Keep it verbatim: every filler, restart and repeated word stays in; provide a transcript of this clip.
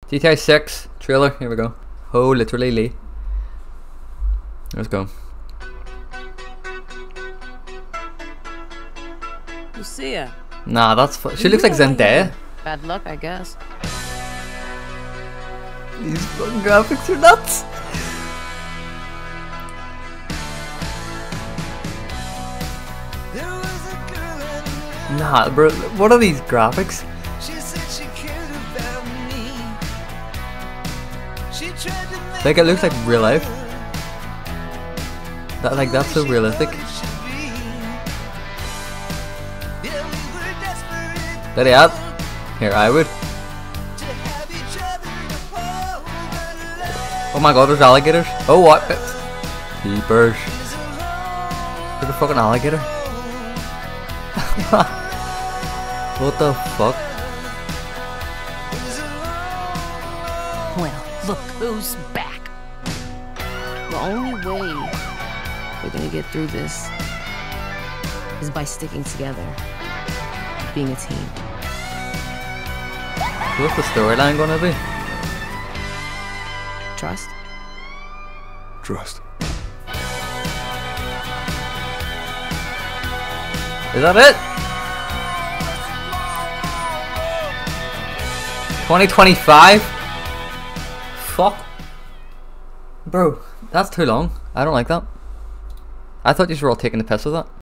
G T A six trailer, here we go. Oh, literally Lee. Let's go. Lucia. Nah, that's fu- she looks like Zendaya. Bad luck, I guess. These fucking graphics are nuts. Nah, bro, what are these graphics? Like, it looks like real life. That, like, that's so realistic. Let it up. Here, I would. Oh my god, there's alligators. Oh, what? Peepers. There's a fucking alligator. What the fuck? Well, look who's back. The only way we're gonna get through this is by sticking together, being a team. What's the storyline gonna be? Trust? Trust. Is that it? twenty twenty-five? Fuck. Bro, that's too long. I don't like that. I thought you were all taking the piss with that.